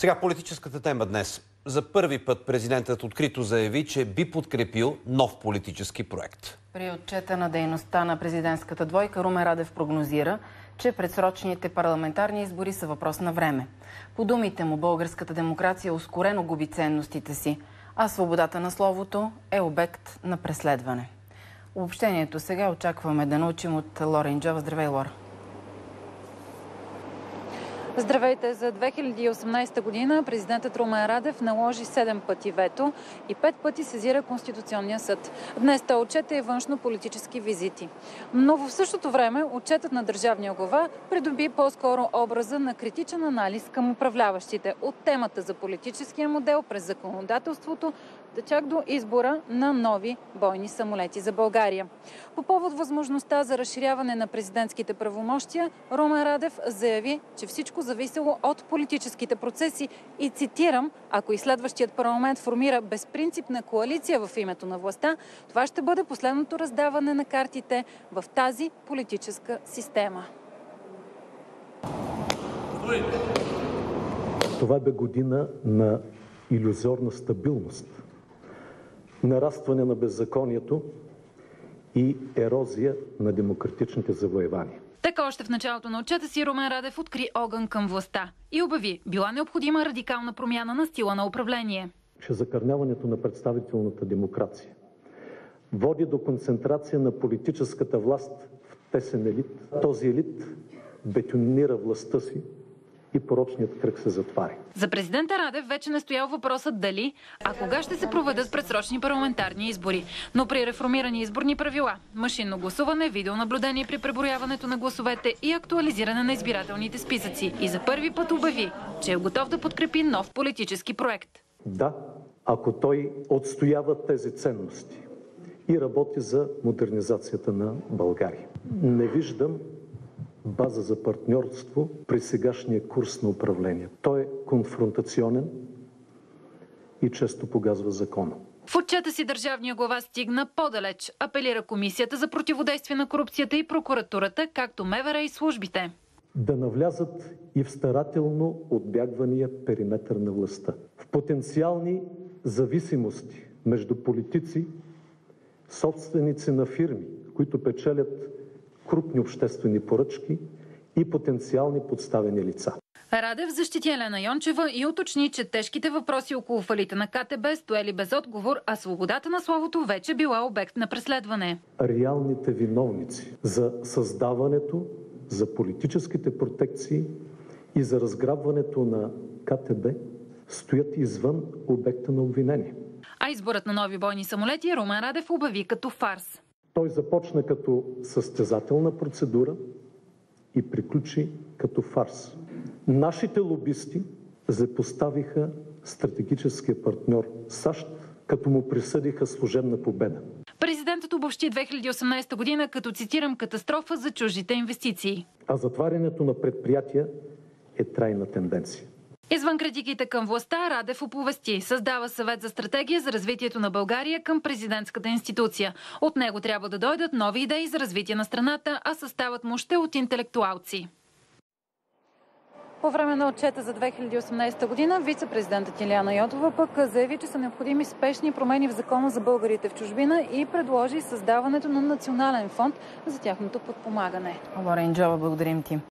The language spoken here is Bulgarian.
Сега политическата тема днес. За първи път президентът открито заяви, че би подкрепил нов политически проект. При отчета на дейността на президентската двойка Румен Радев прогнозира, че предсрочните парламентарни избори са въпрос на време. По думите му, българската демокрация ускорено губи ценностите си, а свободата на словото е обект на преследване. Обобщението сега очакваме да научим от Лора Инджова. Здравей, Лора! Здравейте! За 2018 година президентът Румен Радев наложи 7 пъти вето и 5 пъти сезира Конституционния съд. Днес той отчете и външно-политически визити. Но в същото време отчетът на държавния глава придоби по-скоро образа на критичен анализ към управляващите от темата за политическия модел през законодателството чак до избора на нови бойни самолети за България. По повод възможността за разширяване на президентските правомощия, Румен Радев заяви, че всичко зависело от политическите процеси и цитирам: ако и следващият парламент формира безпринципна коалиция в името на властта, това ще бъде последното раздаване на картите в тази политическа система. Това бе година на илюзорна стабилност, нарастване на беззаконието и ерозия на демократичните завоевания. Така още в началото на отчета си Румен Радев откри огън към властта и обяви, била необходима радикална промяна на стила на управление. Че закърняването на представителната демокрация води до концентрация на политическата власт в тесен елит. Този елит бетонира властта си и порочният кръг се затваря. За президента Радев вече не стоял въпросът дали, а кога ще се проведат предсрочни парламентарни избори. Но при реформирани изборни правила, машинно гласуване, видеонаблюдение при преброяването на гласовете и актуализиране на избирателните списъци. И за първи път обяви, че е готов да подкрепи нов политически проект. Да, ако той отстоява тези ценности и работи за модернизацията на България. Не виждам база за партньорство при сегашния курс на управление. Той е конфронтационен и често погазва закона. В отчета си държавния глава стигна по-далеч. Апелира Комисията за противодействие на корупцията и прокуратурата, както МВР и службите, да навлязат и в старателно отбягвания периметър на властта. В потенциални зависимости между политици, собственици на фирми, които печелят крупни обществени поръчки и потенциални подставени лица. Радев защити Елена Йончева и уточни, че тежките въпроси около фалита на КТБ стояли без отговор, а свободата на словото вече била обект на преследване. Реалните виновници за създаването, за политическите протекции и за разграбването на КТБ стоят извън обекта на обвинение. А изборът на нови бойни самолети Румен Радев обяви като фарс. Той започна като състезателна процедура и приключи като фарс. Нашите лобисти злепоставиха стратегическия партньор САЩ, като му присъдиха служебна победа. Президентът обобщи 2018 година като, цитирам, катастрофа за чуждите инвестиции. А затварянето на предприятия е трайна тенденция. Извън критиките към властта, Радев оповести: създава съвет за стратегия за развитието на България към президентската институция. От него трябва да дойдат нови идеи за развитие на страната, а съставът му ще от интелектуалци. По време на отчета за 2018 година вице-президентът Илияна Йотова пък заяви, че са необходими спешни промени в Закона за българите в чужбина и предложи създаването на национален фонд за тяхното подпомагане. Лора Инджова, благодарим ти.